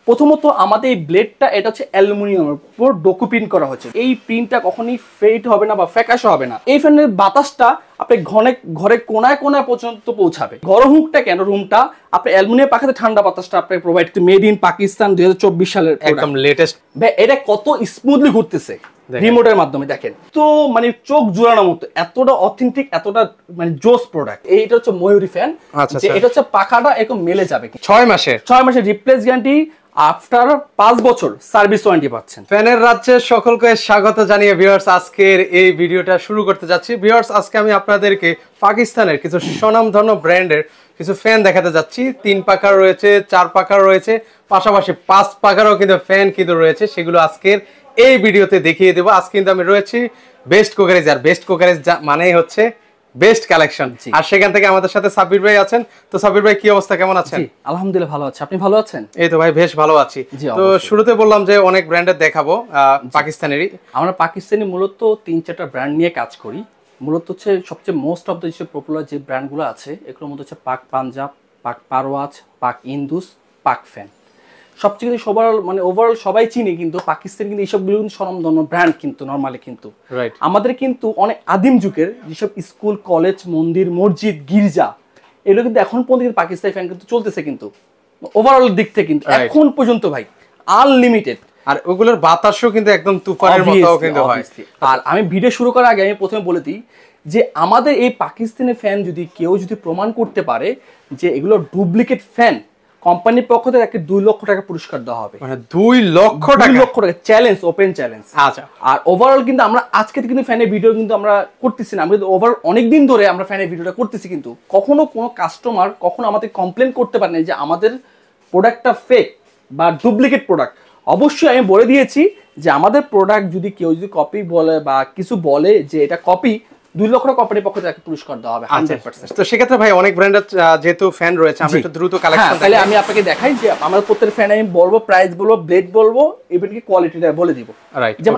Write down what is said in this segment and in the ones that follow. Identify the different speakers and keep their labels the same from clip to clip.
Speaker 1: প্রথমত আমাদের এই ব্লেডটা এটা হচ্ছে অ্যালুমিনিয়ামের উপর ডকুপ্রিন্ট করা হচ্ছে। এই প্রিন্টটা কখনোই ফেড হবে না বা ফ্যাকাশে হবে না। এই ফ্যানের বাতাসটা আপনি ঘরে কোনায় কোনায় পর্যন্ত পৌঁছাবে। গরম হোক কেন রুমটা আপনি অ্যালুমিনিয়াম পাখাতে ঠান্ডা বাতাসটা আপনি প্রোভাইড মেড ইন পাকিস্তান 2024 সালের
Speaker 2: একদম লেটেস্ট।
Speaker 1: এটা কত স্মুথলি ঘুরতেছে রিমোটের মাধ্যমে দেখেন তো, মানে চোখ জোড়ানোর মতো, এতটা অথেন্টিক, এতটা মানে জোস প্রোডাক্ট। এইটা হচ্ছে ময়ূরী ফ্যান। এটা হচ্ছে পাখাটা এরকম মেলে যাবে
Speaker 2: 6 মাসের
Speaker 1: রিপ্লেস গ্যারান্টি, আফটার 5 বছর সার্ভিস ওয়ারেন্টি পাচ্ছেন।
Speaker 2: ফ্যানের রাজ্যে সকলকে স্বাগত জানিয়ে ভিউয়ার্স আজকের এই ভিডিওটা শুরু করতে যাচ্ছি। ভিউয়ার্স আজকে আমি আপনাদেরকে পাকিস্তানের কিছু স্বনামধন্য ব্র্যান্ডের কিছু ফ্যান দেখাতে যাচ্ছি। 3 পাখার রয়েছে, 4 পাখার রয়েছে, পাশাপাশি 5 পাখারও কিন্তু ফ্যান কিন্তু রয়েছে, সেগুলো আজকের এই ভিডিওতে দেখিয়ে দেবো। আজকে কিন্তু আমি রয়েছি বেস্ট কোকারেজ, আর বেস্ট কোকারেজ মানেই হচ্ছে বেস্ট কালেকশন। আর সেখান থেকে আমাদের সাথে সাব্বির ভাই আছেন। তো সাব্বির ভাই কি অবস্থা, কেমন আছেন?
Speaker 1: আলহামদুলিল্লাহ ভালো আছি, আপনি ভালো আছেন?
Speaker 2: এই তো ভাই বেশ ভালো আছি। তো শুরুতে বললাম যে অনেক ব্র্যান্ডের দেখাবো, পাকিস্তানেরই।
Speaker 1: আমরা পাকিস্তানি মূলত 3-4টা ব্র্যান্ড নিয়ে কাজ করি। মূলত হচ্ছে সবচেয়ে মোস্ট অফ দ্য যে পপুলার যে ব্র্যান্ডগুলো আছে এগুলোর মধ্যে হচ্ছে পাক পাঞ্জাব, পাক পারওয়াজ, পাক ইন্দুস, পাক ফ্যান। সবচেয়ে কিন্তু সবার মানে ওভারঅল সবাই চিনি, কিন্তু পাকিস্তান কিন্তু এইসবগুলো কিন্তু স্বনামধন্য ব্র্যান্ড কিন্তু নর্মালি। কিন্তু আমাদের কিন্তু অনেক আদিম যুগের যেসব স্কুল, কলেজ, মন্দির, মসজিদ, গির্জা, এগুলো কিন্তু এখন পর্যন্ত পাকিস্তানি ফ্যান কিন্তু চলতেছে কিন্তু ওভারঅল দিক থেকে কিন্তু এখন পর্যন্ত ভাই আনলিমিটেড।
Speaker 2: আর ওগুলোর বাতাসও কিন্তু একদম তুফানের মতো কিন্তু হয়।
Speaker 1: আর আমি ভিডিও শুরু করার আগে আমি প্রথমে বলে দিই যে আমাদের এই পাকিস্তানি ফ্যান যদি কেউ যদি প্রমাণ করতে পারে যে এগুলো ডুপ্লিকেট ফ্যান, কোম্পানির পক্ষ থেকে একটা 2 লক্ষ টাকা পুরস্কার দেওয়া হবে।
Speaker 2: মানে 2 লক্ষ টাকা
Speaker 1: চ্যালেঞ্জ, ওপেন চ্যালেঞ্জ।
Speaker 2: আচ্ছা।
Speaker 1: আর ওভারঅল কিন্তু আমরা আজকে কিন্তু ফ্যানের ভিডিও কিন্তু আমরা করতেছি না, আমরা কিন্তু ওভারঅল অনেকদিন ধরে আমরা ফ্যানের ভিডিওটা করতেছি, কিন্তু কখনো কোনো কাস্টমার কখনো আমাদের কমপ্লেন করতে পারে না যে আমাদের প্রোডাক্টটা ফেক বা ডুপ্লিকেট প্রোডাক্ট। অবশ্যই আমি বলে দিয়েছি যে আমাদের প্রোডাক্ট যদি কেউ যদি কপি বলে বা কিছু বলে যে এটা কপি, 2 লক্ষ টাকা কোম্পানির পক্ষ থেকে পুরস্কার দেওয়া হবে 100%।
Speaker 2: তো সেক্ষেত্রে ভাই অনেক ব্র্যান্ডের যেহেতু ফ্যান রয়েছে, আমরা একটু দ্রুত কালেকশন
Speaker 1: তাহলে আমি আপনাকে দেখাই যে আমাদের প্রত্যেকটা ফ্যান আমি বলবো, প্রাইস বলবো, ব্লেড বলবো, ইভেন কি কোয়ালিটিটা বলে দিব। যেমন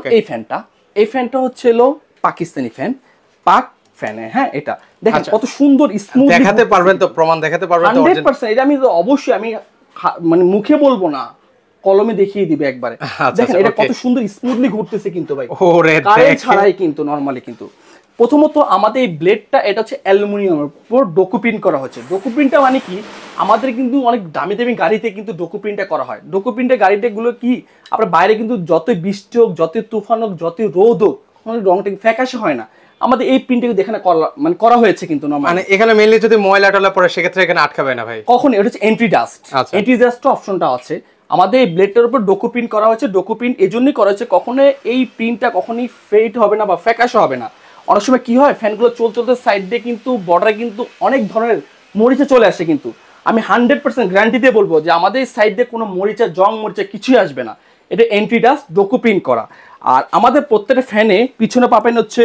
Speaker 1: এই ফ্যানটা হচ্ছে হলো পাকিস্তানি ফ্যান, পাক ফ্যান। হ্যাঁ, এটা দেখেন কত সুন্দর স্মুথ।
Speaker 2: দেখাতে পারবেন তো, প্রমাণ দেখাতে পারবেন তো?
Speaker 1: 100%। এটা আমি অবশ্যই আমি মানে মুখে বলবো না, কলমে দেখিয়ে দিবে একবারে। দেখেন এটা কত সুন্দর স্মুথলি ঘুরতেছে কিন্তু ভাই, কারেন্ট ছাড়াই কিন্তু নরমালি। কিন্তু প্রথমত আমাদের এই ব্লেডটা এটা হচ্ছে অ্যালুমিনিয়ামের উপর ডকুপ্রিন্ট করা হচ্ছে। ডকুপ্রিন্টটা মানে কি, আমাদের কিন্তু অনেক দামি দামি গাড়িতে কিন্তু ডকুপ্রিন্টটা করা হয়। ডকুপ্রিন্টের গাড়িটাগুলো কি আপনার বাইরে কিন্তু যতই বৃষ্টি হোক, যতই তুফান হোক, যতই রোদ হোক, রংটা ফ্যাকাশে হয় না। আমাদের এই প্রিন্টটা দেখেন মানে করা হয়েছে কিন্তু
Speaker 2: মানে এখানে মেইনলি যদি ময়লা টলা পড়ে সেক্ষেত্রে এখানে আটকাবে না ভাই
Speaker 1: কখনো। এটা হচ্ছে এন্ট্রি ডাস্ট, এন্ট্রি ডাস্ট অপশনটা আছে আমাদের এই ব্লেডটার উপর। ডকুপ্রিন্ট করা হয়েছে, ডকুপ্রিন্ট এজন্যই করা হয়েছে কখনো এই প্রিন্টটা কখনোই ফেড হবে না বা ফ্যাকাশে হবে না। অনেক সময় কি হয়, ফ্যানগুলো চলতে সাইড দিয়ে কিন্তু বর্ডারে কিন্তু অনেক ধরনের মরিচা চলে আসে, কিন্তু আমি 100% গ্যারান্টি দিয়ে বলবো যে আমাদের সাইড দিয়ে কোনো মরিচা, জং মরিচা কিছুই আসবে না। এটা এন্ট্রি ডাস্ট ডকুপ্রিন্ট করা। আর আমাদের প্রত্যেকটা ফ্যানে পিছনে পাবেন হচ্ছে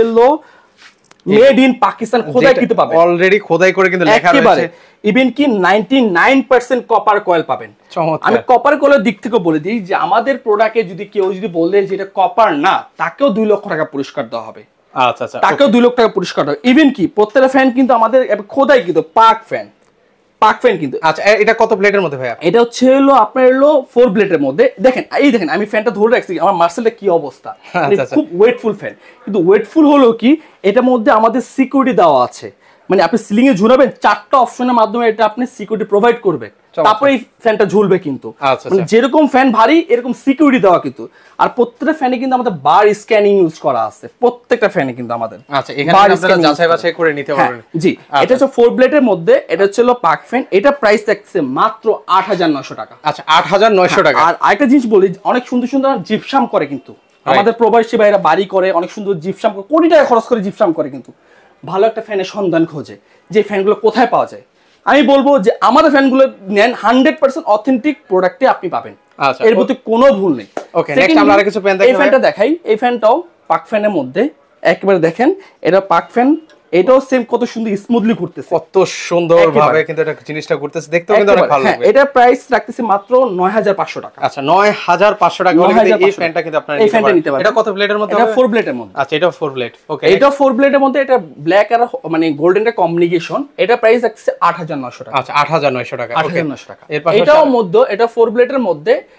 Speaker 1: মেড ইন পাকিস্তান, খোদাইকৃত পাবেন,
Speaker 2: অলরেডি খোদাই করে কিন্তু লেখা রয়েছে।
Speaker 1: ইভেন কি 99% কপার কয়েল পাবেন। আমি কপার কয়েলের দিক থেকে বলে দিই যে আমাদের প্রোডাক্টে যদি কেউ যদি বলে যে এটা কপার না, তাকেও 2 লক্ষ টাকা পুরস্কার দেওয়া হবে।
Speaker 2: আচ্ছা আচ্ছা,
Speaker 1: তাকেও 2 লক্ষ টাকা পুরস্কার দেওয়া। ইভেন কি প্রত্যেকটা ফ্যান কিন্তু আমাদের খোদাইকৃত পাক ফ্যান কিন্তু।
Speaker 2: আচ্ছা, এটা কত প্লেটের মধ্যে ভাই?
Speaker 1: এটা হচ্ছে হলো আপনার 4 প্লেটের মধ্যে। দেখেন এই দেখেন আমি ফ্যানটা ধরে রাখছি, আমার মার্সেলটা কি অবস্থা, খুব ওয়েটফুল ফ্যান। কিন্তু ওয়েটফুল হলো কি, এটার মধ্যে আমাদের সিকিউরিটি দেওয়া আছে। মানে আপনি সিলিং এ ঝুলাবেন, 4টা অপশনের মাধ্যমে এটা আপনি সিকিউরিটি প্রোভাইড করবে, তারপরে এই ফ্যানটা ঝুলবে কিন্তু। মানে যেরকম ফ্যান ভারী এরকম সিকিউরিটি দেওয়া কিন্তু। আর প্রত্যেকটা ফ্যানে কিন্তু আমাদের বার স্ক্যানিং ইউজ করা আছে প্রত্যেকটা ফ্যানে কিন্তু আমাদের।
Speaker 2: আচ্ছা, এখানে আপনারা যাচাই বাছাই করে নিতে পারবেন।
Speaker 1: জি, এটা হচ্ছে 4 ব্লেডের মধ্যে। এটা হচ্ছে পাক ফ্যান। এটা প্রাইস থাকছে মাত্র 8900 টাকা।
Speaker 2: আচ্ছা, 8900 টাকা।
Speaker 1: আর আরেকটা জিনিস বলি, অনেক সুন্দর সুন্দর জিপসাম করে কিন্তু আমাদের প্রবাসী ভাইরা, বাড়ি করে অনেক সুন্দর জিপসাম, কোটি টাকা খরচ করে জিপসাম করে কিন্তু ভালো একটা ফ্যানের সন্ধান খোঁজে যে ফ্যানগুলো কোথায় পাওয়া যায়। আমি বলবো যে আমাদের ফ্যানগুলো নেন, 100% অথেন্টিক প্রোডাক্টে আপনি পাবেন, এর প্রতি কোনো ভুল নেই।
Speaker 2: ওকে, নেক্সট আমরা আরেকটু ফ্যান দেখাই।
Speaker 1: এই ফ্যানটা দেখাই। এই ফ্যানটাও পাক ফ্যানের মধ্যে একেবারে দেখেন, এটা পাক ফ্যান। এটাও সেম কত সুন্দর স্মুথলি ঘুরতেছে,
Speaker 2: কত সুন্দর ভাবে কিন্তু এটা জিনিসটা ঘুরতেছে, দেখতেও কিন্তু অনেক ভালো লাগবে।
Speaker 1: এটা প্রাইস রাখতেছি মাত্র 9500 টাকা।
Speaker 2: আচ্ছা, 9500 টাকা হলে এই ফ্যানটা কিন্তু আপনারা নিতে পারেন। এটা কত প্লেটের মধ্যে?
Speaker 1: এটা 4 প্লেটের মধ্যে।
Speaker 2: আচ্ছা, এটা 4 প্লেট। ওকে,
Speaker 1: এটা 4 প্লেটের মধ্যে। এটা ব্ল্যাক আর মানে গোল্ডেনের কম্বিনেশন। এটা প্রাইস রাখছে 8900 টাকা।
Speaker 2: আচ্ছা, 8900 টাকা।
Speaker 1: 8900 টাকা। এটাও মধ্যে, এটা 4 প্লেটের মধ্যে।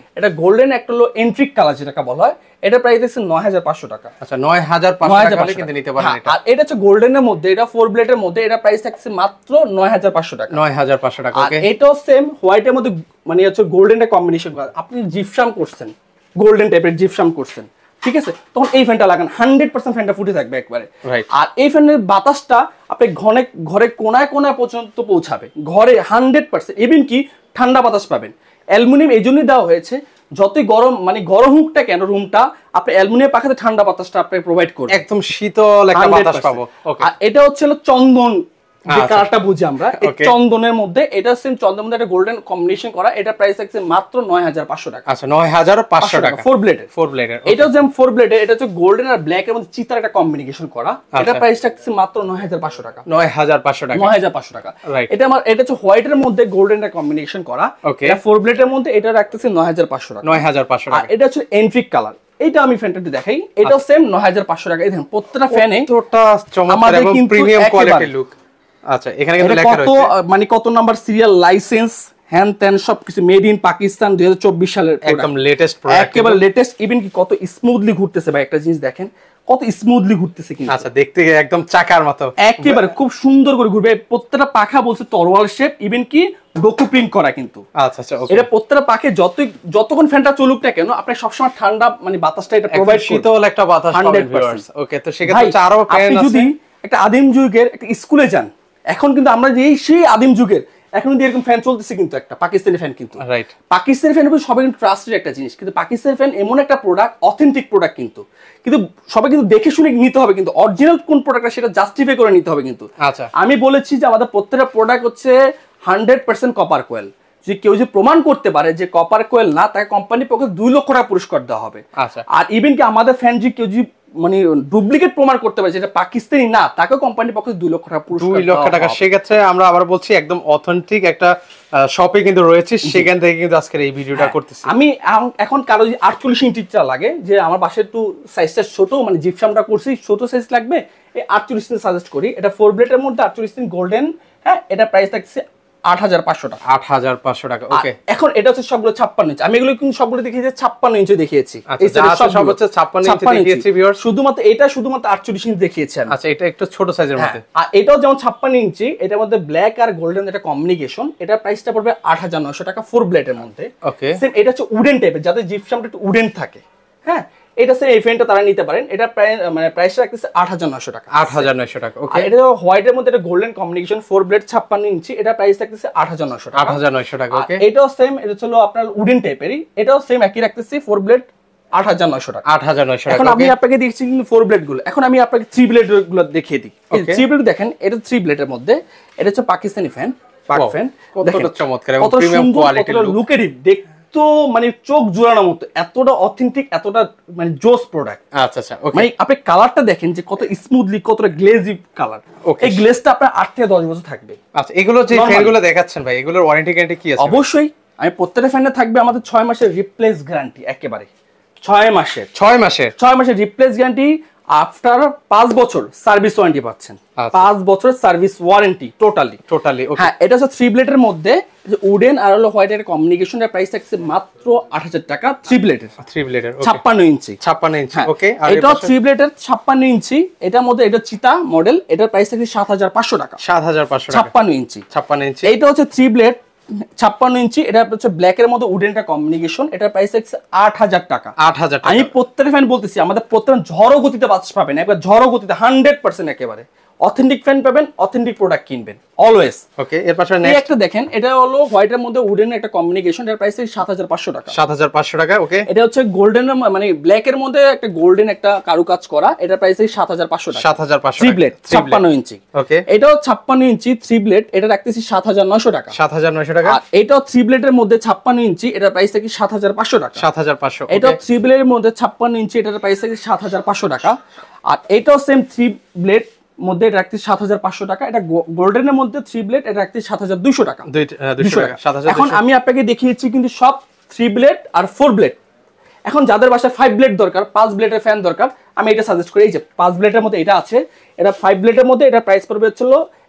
Speaker 1: এটা গোল্ডেন একটা হলো এন্ট্রিক কালার যেটাকে বলা হয়, এটা প্রাইস দেখছেন 9500 টাকা।
Speaker 2: আচ্ছা 9500 টাকা কিন্তু নিতে পারেন এটা।
Speaker 1: আর এটা হচ্ছে গোল্ডেনের মধ্যে, এটা 4 ব্লেডের মধ্যে, এটা প্রাইস থাকছে মাত্র 9500 টাকা।
Speaker 2: 9500 টাকা ওকে।
Speaker 1: এটাও সেম হোয়াইটের মধ্যে মানে হচ্ছে গোল্ডেনের কম্বিনেশন করা। আপনি জিপসাম করছেন, গোল্ডেন টাইপের জিপসাম করছেন, ঠিক আছে, তখন এই ফ্যানটা লাগান, 100% ফ্যানটা ফুটে থাকবে একবারে। আর এই ফ্যানের বাতাসটা আপনি ঘরে কোনায় কোনায় পর্যন্ত পৌঁছাবে, ঘরে 100%। ইভেন কি ঠান্ডা বাতাস পাবেন। অ্যালুমিনিয়াম এই জন্যই দেওয়া হয়েছে, যতই গরম মানে গরম হোকটা কেন রুমটা, আপনি অ্যালুমিনিয়াম পাখাতে ঠান্ডা বাতাসটা আপনি প্রোভাইড করবেন,
Speaker 2: একদম শীতল একটা বাতাস পাবো। ওকে,
Speaker 1: আর এটা হচ্ছে চন্দন যে কালারটা বুঝি আমরা, এই চন্দনের মধ্যে, এটা সেম চন্দনের মধ্যে একটা গোল্ডেন কম্বিনেশন করা, এটা প্রাইস আছে মাত্র 9500 টাকা।
Speaker 2: আচ্ছা 9500 টাকা
Speaker 1: 4 ব্লেডের।
Speaker 2: 4 ব্লেডের
Speaker 1: এটা যেমন 4 ব্লেডের, এটা হচ্ছে গোল্ডেন আর ব্ল্যাক এর মধ্যে চিতার একটা কম্বিনেশন করা, এটা প্রাইস থাকছে মাত্র 9500 টাকা।
Speaker 2: 9500 টাকা
Speaker 1: 9500 টাকা। এটা হচ্ছে হোয়াইটের মধ্যে গোল্ডেন এর কম্বিনেশন করা, এটা 4 ব্লেডের মধ্যে, এটা রাখতেছে 9500 টাকা।
Speaker 2: 9500 টাকা।
Speaker 1: আর এটা হচ্ছে এন্ট্রিক কালার, এটা আমি ফ্যানটা দেখাই, এটাও সেম 9500 টাকা। এই দেখেন প্রত্যেকটা ফ্যানে
Speaker 2: কতটা চমৎকার এবং প্রিমিয়াম কোয়ালিটির লুক। আচ্ছা এখানে কিন্তু লেখা রয়েছে
Speaker 1: মানে কত নাম্বার সিরিয়াল, লাইসেন্স, হ্যান ত্যান সবকিছু, মেড ইন পাকিস্তান 2024 সালের,
Speaker 2: একদম লেটেস্ট প্রোডাক্ট,
Speaker 1: একেবারে লেটেস্ট। ইভেন কি কত স্মুথলি ঘুরতেছে ভাই, একটা জিনিস দেখেন কত স্মুথলি ঘুরতেছে কিন্তু।
Speaker 2: আচ্ছা দেখতে একদম চাকার মতো,
Speaker 1: একেবারে খুব সুন্দর করে ঘুরবে। প্রত্যেকটা পাখা বলছে তরোয়াল শেপ, ইভেন কি ডোকো প্রিন্ট করা কিন্তু।
Speaker 2: আচ্ছা আচ্ছা ওকে।
Speaker 1: এটা প্রত্যেকটা পাখে যতক্ষণ ফ্যানটা চলুক না কেন, আপনি সবসময় ঠান্ডা মানে বাতাসটা এটা প্রোভাইড করবে,
Speaker 2: শীতল একটা বাতাস পাবেন ভিউয়ার্স। ওকে, তো সেক্ষেত্রে আরো ফ্যান আছে।
Speaker 1: যদি একটা আদিম যুগের একটা স্কুলে যান, এখন কিন্তু আমরা যে সেই আদিম যুগের এখন কিন্তু এরকম ফ্যান চলতেছে কিন্তু, একটা পাকিস্তানি ফ্যান কিন্তু।
Speaker 2: রাইট,
Speaker 1: পাকিস্তানি ফ্যান কিন্তু সবাই কিন্তু ট্রাস্টেড একটা জিনিস, কিন্তু পাকিস্তানি ফ্যান এমন একটা প্রোডাক্ট, অথেন্টিক প্রোডাক্ট কিন্তু সবাই কিন্তু দেখে শুনে নিতে হবে, কিন্তু অরিজিনাল কোন প্রোডাক্টটা সেটা জাস্টিফাই করে নিতে হবে কিন্তু।
Speaker 2: আচ্ছা
Speaker 1: আমি বলেছি যে আমাদের প্রত্যেকটা প্রোডাক্ট হচ্ছে 100% কপার কোয়েল। যদি কেউ যে প্রমাণ করতে পারে যে কপার কোয়েল না, তাকে কোম্পানির পক্ষে 2 লক্ষ টাকা পুরস্কার দেওয়া হবে।
Speaker 2: আচ্ছা,
Speaker 1: আর ইভেন কি আমাদের ফ্যান যদি কেউ যদি মানে ডুপ্লিকেট প্রমাণ করতে পারে যেটা পাকিস্তানি না, তাকে কোম্পানির পক্ষে 2 লক্ষ টাকা পুরস্কার
Speaker 2: 2 লক্ষ টাকা। সেক্ষেত্রে আমরা আবার বলছি একদম অথেন্টিক একটা শপে কিন্তু রয়েছে, সেখান থেকে কিন্তু আজকের এই ভিডিওটা করতেছি।
Speaker 1: আমি এখন কারো যদি 48 ইঞ্চিটা লাগে, যে আমার বাসায় একটু সাইজটা ছোট, মানে জিপসামটা করছি ছোট সাইজ লাগবে, এই 48 ইঞ্চি সাজেস্ট করি। এটা 4 ব্লেডের মধ্যে 48 ইঞ্চি গোল্ডেন, হ্যাঁ, এটা প্রাইস থাকছে 8500 টাকা।
Speaker 2: 8500 টাকা ওকে।
Speaker 1: এখন এটা হচ্ছে সবগুলো 56 ইঞ্চি, আমি এগুলো কিন্তু সবগুলো দেখিয়েছি 56 ইঞ্চি দেখিয়েছি।
Speaker 2: সব হচ্ছে 56 ইঞ্চি দেখিয়েছি ভিউয়ার্স,
Speaker 1: শুধুমাত্র এটা শুধুমাত্র 48 ইঞ্চি দেখিয়েছি আমি।
Speaker 2: আচ্ছা এটা একটু ছোট সাইজের মধ্যে।
Speaker 1: আর এটাও যেমন 56 ইঞ্চি, এটার মধ্যে ব্ল্যাক আর গোল্ডেন একটা কম্বিনেশন, এটা প্রাইসটা পড়বে 8900 টাকা 4 ব্লেডের মধ্যে।
Speaker 2: ওকে,
Speaker 1: সেম এটা হচ্ছে উডেন টাইপের, যাদের জিপসামটা একটু উডেন থাকে, হ্যাঁ, এটা সেম এই ফ্যানটা তারা নিতে পারেন। এটা মানে প্রাইসটা রাখতেছে 8900 টাকা।
Speaker 2: 8900 টাকা ওকে।
Speaker 1: আর এটা হোয়াইটের মধ্যে এটা গোল্ডেন কম্বিনেশন 4 ব্লেড 56 ইঞ্চি, এটা প্রাইস রাখতেছে 8900 টাকা।
Speaker 2: 8900 টাকা ওকে।
Speaker 1: এটাও সেম, এটা হলো আপনার উডেন টাইপেরই, এটাও সেম একই রাখতেছি 4 ব্লেড 8900 টাকা।
Speaker 2: 8900 টাকা।
Speaker 1: এখন আমি আপনাকে দেখছি কিন্তু 4 ব্লেড গুলো, এখন আমি আপনাকে 3 ব্লেড গুলো দেখিয়ে দিই। এই 3 ব্লেড দেখেন, এটা 3 ব্লেডের মধ্যে, এটা হচ্ছে পাকিস্তানি ফ্যান, পাক ফ্যান।
Speaker 2: কতটা চমৎকার এবং প্রিমিয়াম কোয়ালিটির লুক,
Speaker 1: লুকের দেখতো মানে চোখ জোড়ানোর মতো, এতটা অথেন্টিক, এতটা মানে জোস প্রোডাক্ট।
Speaker 2: আচ্ছা আচ্ছা ওকে।
Speaker 1: মানে আপনি কালারটা দেখেন যে কত স্মুথলি, কতটা গ্লেজি কালার। এই গ্লেজটা আপনার 8 থেকে 10 বছর থাকবে।
Speaker 2: আচ্ছা এগুলো যে ফ্যানগুলো দেখাচ্ছেন ভাই, এগুলোর ওয়ারেন্টি গ্যারান্টি কি আছে?
Speaker 1: অবশ্যই, আমি প্রত্যেকটা ফ্যানে থাকবে আমাদের 6 মাসের রিপ্লেস গ্যারান্টি, একেবারে 6 মাসের 6 মাসের রিপ্লেস গ্যারান্টি। আফটার 5 বছর সার্ভিস ওয়ারেন্টি পাচ্ছেন, 5 বছরের সার্ভিস ওয়ারেন্টি টোটালি ওকে। হ্যাঁ, এটা হচ্ছে 3 ব্লেডের মধ্যে, উডেন আর হলো হোয়াইট এর কম্বিনেশনের প্রাইস থাকছে মাত্র 8000 টাকা 3 ব্লেডের 56 ইঞ্চি
Speaker 2: 56 ইঞ্চি ওকে। আর
Speaker 1: এটা 3 ব্লেডের 56 ইঞ্চি, এটার মধ্যে এটা চিতা মডেল, এটার প্রাইস থাকছে 7500 টাকা।
Speaker 2: 7500 টাকা
Speaker 1: 56 ইঞ্চি
Speaker 2: 56 ইঞ্চি।
Speaker 1: এটা হচ্ছে 3 ব্লেড 56 ইঞ্চি, এটা হচ্ছে ব্ল্যাক এর মধ্যে উডেনটা কম্বিনেশন, এটার প্রাইস হচ্ছে 8000 টাকা।
Speaker 2: 8000 টাকা।
Speaker 1: আমি প্রত্যেকটা ফ্যান বলতেছি, আমাদের প্রত্যেকটা ঝড়ো গতিতে বাতাস পাবেন, একবার ঝড়ো গতিতে 100% একেবারে অথেন্টিক ফ্যান পাবেন, অথেন্টিক প্রোডাক্ট কিনবেন অলওয়েজ।
Speaker 2: ওকে, এর পাশে
Speaker 1: নেক্সট একটা দেখেন, এটা হলো হোয়াইটের মধ্যে উডেন একটা কম্বিনেশন, এর প্রাইস 7500 টাকা।
Speaker 2: 7500 টাকা ওকে।
Speaker 1: এটা হচ্ছে গোল্ডেন মানে ব্ল্যাক এর মধ্যে একটা গোল্ডেন একটা কারুকাজ করা, এটার প্রাইস 7500 টাকা।
Speaker 2: 7500
Speaker 1: 3 ব্লেড 56 ইঞ্চি
Speaker 2: ওকে।
Speaker 1: এটাও 56 ইঞ্চি 3 ব্লেড, এটা রাখতেছি 7900 টাকা।
Speaker 2: 7900 টাকা।
Speaker 1: আর এটাও 3 ব্লেডের মধ্যে 56 ইঞ্চি, এটার প্রাইস থাকি 7500 টাকা।
Speaker 2: 7500
Speaker 1: এটাও 3 ব্লেডের মধ্যে 56 ইঞ্চি, এটার প্রাইস থাকি 7500 টাকা। আর এটাও সেম 3 ব্লেড মধ্যে এটা রাখতে 7500 টাকা। এটা গোল্ডেনের মধ্যে 3 ব্লেড, এটা রাখতে 7200 টাকা।
Speaker 2: 200 টাকা 7200।
Speaker 1: এখন আমি আপনাকে দেখিয়েছি কিন্তু সব 3 ব্লেড আর 4 ব্লেড। এখন যাদের বাসায় 5 ব্লেড দরকার, 5 ব্লেডের ফ্যান দরকার, আমি এটা সাজেস্ট করি। এই যে 5 ব্লেডের মধ্যে এটা আছে, এটা 5 ব্লেডের মধ্যে, এটা প্রাইস পড়বে হলো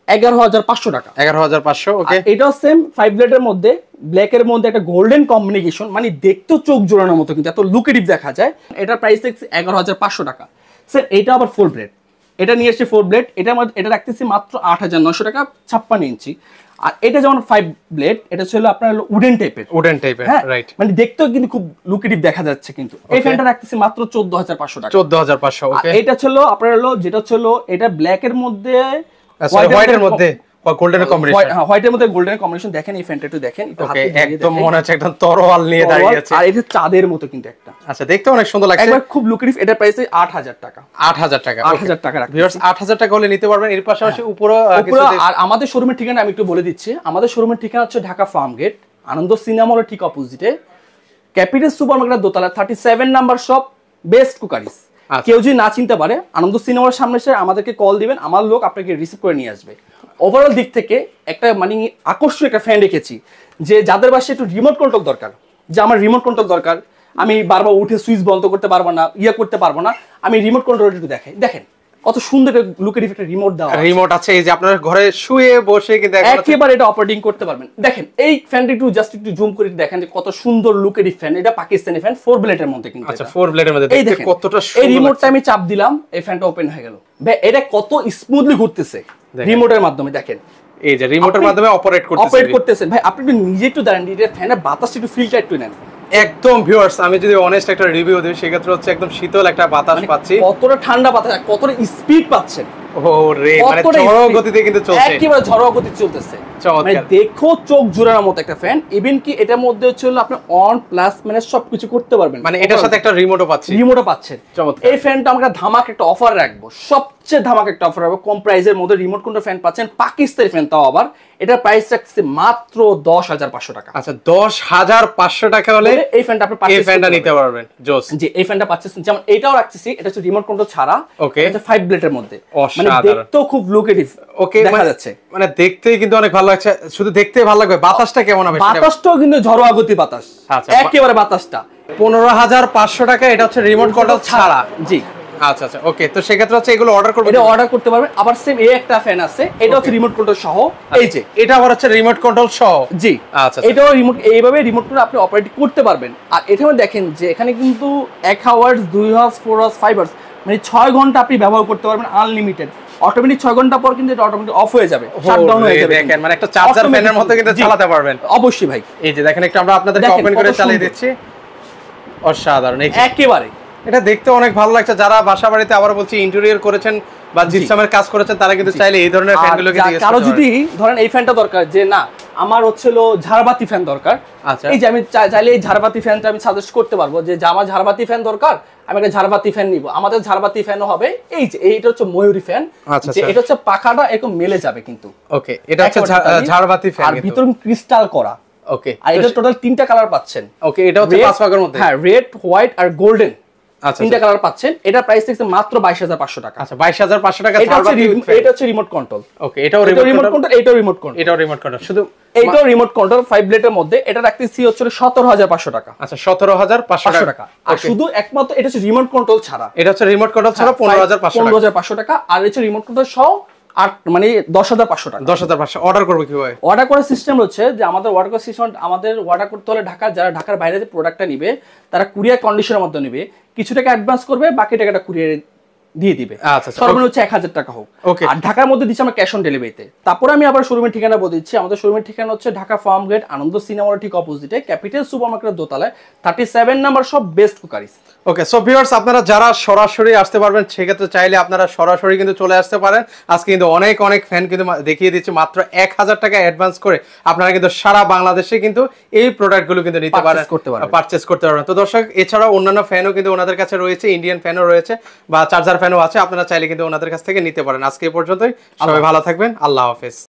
Speaker 1: 11,500 টাকা।
Speaker 2: 11,500। ওকে,
Speaker 1: এটাও সেম 5 ব্লেডের মধ্যে ব্ল্যাক এর মধ্যে একটা গোল্ডেন কম্বিনেশন, মানে দেখতেও চোখ জোড়ানোর মতো, কিন্তু এত লুকেটিভ দেখা যায়। এটার প্রাইস দেখছি 11,500 টাকা। স্যার এটা আবার 4 ব্লেড, এটা নিয়ে এসেছে 4 ব্লেড, এটার মধ্যে এটা রাখতেছি মাত্র 8,900 টাকা, 56 ইঞ্চি। আর এটা যেমন 5 ব্লেড, এটা ছিল আপনার উডেন টাইপের,
Speaker 2: রাইট,
Speaker 1: মানে দেখতেও কিন্তু খুব লুকেটিভ দেখা যাচ্ছে। কিন্তু এই ফ্যানটা রাখতেছি মাত্র 14,500 টাকা।
Speaker 2: 14,500। ওকে,
Speaker 1: এটা ছিল আপনার যেটা ছিল এটা ব্ল্যাক এর মধ্যে
Speaker 2: হোয়াইটের মধ্যে গোল্ডেন কম্বিনেশন,
Speaker 1: হোয়াইটের মধ্যে গোল্ডেন কম্বিনেশন। দেখেন এই ফ্যানটা একটু দেখেন,
Speaker 2: ওকে, একদম মনে হচ্ছে একদম তরোয়াল নিয়ে দাঁড়িয়ে আছে।
Speaker 1: আর এটা চাঁদের মতো কিন্তু একটা,
Speaker 2: আচ্ছা, দেখতে অনেক সুন্দর লাগছে,
Speaker 1: একবার খুব লুকেটিভ। এটা প্রাইস 8,000 টাকা।
Speaker 2: 8,000 টাকা,
Speaker 1: 8,000 টাকা রাখছি।
Speaker 2: ভিউয়ার্স 8,000 টাকা হলে নিতে পারবেন। এর পাশাপাশি উপরে
Speaker 1: আর আমাদের শোরুমের ঠিকানা আমি একটু বলে দিচ্ছি। আমাদের শোরুমের ঠিকানা হচ্ছে Dhaka farm gate, Ananda cinema হলের ঠিক অপোজিটে, ক্যাপিটাল সুপারমার্কেটের দোতলা, 37 নাম্বার শপ, বেস্ট কুকারিস। কেউ যদি না চিনতে পারে, আনন্দ সিনেমার সামনে এসে আমাদেরকে কল দিবেন, আমার লোক আপনাকে রিসিভ করে নিয়ে আসবে। ওভারঅল দিক থেকে একটা মানে আকর্ষণীয় একটা ফ্যান রেখেছি, যে যাদের বাসায় একটু রিমোট কন্ট্রোল দরকার, যে আমার রিমোট কন্ট্রোল দরকার, আমি বারবার উঠে সুইচ বন্ধ করতে পারবো না, করতে পারবো না, আমি রিমোট কন্ট্রোল একটু দেখাই। দেখেন কত সুন্দর লুকের একটা রিমোট দেওয়া,
Speaker 2: রিমোট আছে, এই যে আপনার ঘরে শুয়ে বসে কিন্তু
Speaker 1: একেবারে এটা অপারেটিং করতে পারবেন। দেখেন এই ফ্যানটা একটু জাস্ট একটু জুম করে দেখেন যে কত সুন্দর লুকের ফ্যান। এটা পাকিস্তানি ফ্যান, 4 ব্লেডের মধ্যে কিন্তু।
Speaker 2: আচ্ছা, 4 ব্লেডের মধ্যে দেখতে কতটা সুন্দর।
Speaker 1: এই রিমোটটা আমি চাপ দিলাম, এই ফ্যানটা ওপেন হয়ে গেল। ভাই এটা কত স্মুথলি ঘুরতেছে রিমোটের মাধ্যমে। দেখেন
Speaker 2: এই যে রিমোটের মাধ্যমে অপারেট
Speaker 1: করতেছেন। ভাই আপনি একটু নিজে একটু দাঁড়ান, এটা ফ্যানের বাতাসটা একটু ফিলটা একটু নেন।
Speaker 2: একদম ভিউয়ার্স, আমি যদি অনেস্ট একটা রিভিউ দিই সেক্ষেত্রে হচ্ছে একদম শীতল একটা বাতাস পাচ্ছি।
Speaker 1: কতটা ঠান্ডা বাতাস, কতটা স্পিড পাচ্ছেন।
Speaker 2: ওরে, মানে ঝড়ো গতিতে কিন্তু চলছে,
Speaker 1: একেবারে ঝড়ো গতিতে চলতেছে। মানে দেখো চোখ জোড়ানোর মতো একটা ফ্যান। ইভেন কি এটার মধ্যে হচ্ছে আপনি অন প্লাস মানে সবকিছু করতে পারবেন,
Speaker 2: মানে এটার সাথে একটা রিমোটও পাচ্ছেন।
Speaker 1: এই ফ্যানটা আমরা ধামাক একটা অফার রাখবো, সবচেয়ে ধামাক একটা অফার রাখবো। কম প্রাইসের মধ্যে রিমোট কন্ট্রোল ফ্যান পাচ্ছেন, পাকিস্তানি ফ্যান, তাও আবার এটার প্রাইস রাখছে মাত্র 10,500 টাকা।
Speaker 2: আচ্ছা, 10,500 টাকা হলে
Speaker 1: এই ফ্যানটা আপনি
Speaker 2: এই ফ্যানটা নিতে পারবেন। জোস,
Speaker 1: জি এই ফ্যানটা পাচ্ছেন। যেমন এটাও রাখতেছি, এটা হচ্ছে রিমোট কন্ট্রোল ছাড়া,
Speaker 2: ওকে,
Speaker 1: এটা 5 ব্লেডের মধ্যে, মানে
Speaker 2: অসাধারণ,
Speaker 1: দেখতেও খুব লুকেটিভ
Speaker 2: ওকে
Speaker 1: দেখা যাচ্ছে।
Speaker 2: মানে দেখতেই কিন্তু অনেক ভালো লাগছে। শুধু দেখতেই ভালো লাগবে, বাতাসটা কেমন হবে?
Speaker 1: বাতাসটাও কিন্তু ঝড়োয়া গতি বাতাস, একেবারে বাতাসটা।
Speaker 2: 15,500 টাকা, এটা হচ্ছে রিমোট কন্ট্রোল ছাড়া।
Speaker 1: জি
Speaker 2: আচ্ছা আচ্ছা, ওকে। তো সেক্ষেত্রে হচ্ছে এগুলো অর্ডার করবেন,
Speaker 1: এটা অর্ডার করতে পারবেন। আবার সেম এই একটা ফ্যান আছে, এটা হচ্ছে রিমোট কন্ট্রোল সহ। এই যে
Speaker 2: এটা আবার হচ্ছে রিমোট কন্ট্রোল সহ।
Speaker 1: জি
Speaker 2: আচ্ছা,
Speaker 1: এটাও রিমোট, এইভাবে রিমোট করে আপনি অপারেট করতে পারবেন। আর এখানে দেখেন যে এখানে কিন্তু 1 আওয়ার্স, 2 আওয়ার্স, 4 আওয়ার্স, 5 আওয়ার্স, মানে 6 ঘন্টা আপনি ব্যবহার করতে পারবেন আনলিমিটেড। অটোমেটিক 6 ঘন্টা পর কিন্তু এটা অটোমেটিক অফ হয়ে যাবে, শাটডাউন হয়ে যাবে।
Speaker 2: দেখেন মানে একটা চার্জার ফ্যানের মতো কিন্তু চালাতে পারবেন।
Speaker 1: অবশ্যই ভাই,
Speaker 2: এই যে দেখেন, একটু আমরা আপনাদেরকে ওপেন করে চালিয়ে দিচ্ছি। অসাধারণ,
Speaker 1: একেবারে
Speaker 2: এটা দেখতে অনেক ভালো লাগছে। যারা বাসা বাড়িতে, আবার বলছি, ইন্টেরিয়র করেছেন বা জিপসামের কাজ করেছেন, তারা কিন্তু চাইলে এই ধরনের ফ্যানগুলোকে দিয়ে
Speaker 1: কারো যদি ধরেন এই ফ্যানটা দরকার, যে না আমার হচ্ছিল ঝাড়বাতি ফ্যান দরকার,
Speaker 2: আচ্ছা,
Speaker 1: এই যে আমি চাইলে এই ঝাড়বাতি ফ্যানটা আমি সাজেস্ট করতে পারবো, যে আমার ঝাড়বাতি ফ্যান দরকার, আমি একটা ঝাড়বাতি ফ্যান নিব। আমাদের ঝাড়বাতি ফ্যানও হবে। এই যে এইটা হচ্ছে ময়ূরী ফ্যান, যে এটা হচ্ছে পাখাটা এরকম মেলে যাবে কিন্তু।
Speaker 2: ওকে, এটা হচ্ছে ঝাড়বাতি ফ্যান,
Speaker 1: আর ভিতরে ক্রিস্টাল করা।
Speaker 2: ওকে,
Speaker 1: আর এটা টোটাল 3টা কালার পাচ্ছেন।
Speaker 2: ওকে, এটা হচ্ছে 5 ভাগের মধ্যে,
Speaker 1: হ্যাঁ, রেড, হোয়াইট আর গোল্ডেন,
Speaker 2: আচ্ছা
Speaker 1: 3টা কালার পাচ্ছেন। এটা প্রাইস থাকছে মাত্র 22,500 টাকা।
Speaker 2: আচ্ছা, 22,500 টাকা।
Speaker 1: এটা হচ্ছে রিমোট কন্ট্রোল।
Speaker 2: ওকে, এটাও রিমোট কন্ট্রোল,
Speaker 1: এটাও রিমোট কন্ট্রোল,
Speaker 2: এটাও রিমোট কন্ট্রোল। শুধু
Speaker 1: এইটাও রিমোট কন্ট্রোল 5 ব্লেডের মধ্যে। এটা রাখতেছি হচ্ছে 17,500 টাকা।
Speaker 2: আচ্ছা, 17,500 টাকা।
Speaker 1: আর শুধু একমাত্র এটা হচ্ছে রিমোট কন্ট্রোল ছাড়া,
Speaker 2: এটা হচ্ছে রিমোট কন্ট্রোল ছাড়া
Speaker 1: 15,500 টাকা। আর হচ্ছে রিমোট কন্ট্রোল সহ মানে 10,500 টাকা।
Speaker 2: 10,500। অর্ডার করব কিভাবে?
Speaker 1: অর্ডার করার সিস্টেম হচ্ছে যে আমাদের অর্ডার করার সিস্টেম, আমাদের অর্ডার করতে হলে যারা ঢাকার বাইরে যে প্রোডাক্টটা নিবে, তারা কুরিয়ার কন্ডিশনের মধ্যে নিবে, কিছু টাকা অ্যাডভান্স করবে, বাকি টাকাটা কুরিয়ারে দিয়ে দিবে। সর্বনিম্ন হচ্ছে 1,000 টাকা হোক। আর ঢাকার মধ্যে দিচ্ছি আমরা ক্যাশ অন ডেলিভারিতে। তারপরে আমি আবার শোরুমের ঠিকানা বলে দিচ্ছি। আমাদের শোরুমের ঠিকানা হচ্ছে ঢাকা ফার্ম গেট, আনন্দ সিনেমার ঠিক অপোজিটে, ক্যাপিটাল সুপারমার্কেটের দোতলায়, 37 নাম্বার সব, best cookeries.
Speaker 2: Okay, so viewers, আপনারা যারা সরাসরি আসতে পারবেন, সেক্ষেত্রে চাইলে আপনারা সরাসরি কিন্তু চলে আসতে পারেন। আজকে কিন্তু অনেক ফ্যান কিন্তু দেখিয়ে দিচ্ছি, মাত্র 1,000 টাকা অ্যাডভান্স করে আপনারা কিন্তু সারা বাংলাদেশে কিন্তু এই প্রোডাক্টগুলো কিন্তু নিতে পারেন, পারচেজ করতে পারবেন। তো দর্শক, এছাড়াও অন্যান্য ফ্যানও কিন্তু ওনাদের কাছে রয়েছে, ইন্ডিয়ান ফ্যানও রয়েছে বা চার্জার ফ্যানও আছে, আপনারা চাইলে কিন্তু ওনাদের কাছ থেকে নিতে পারেন। আজকে এই পর্যন্তই, সবাই ভালো থাকবেন, আল্লাহ হাফেজ।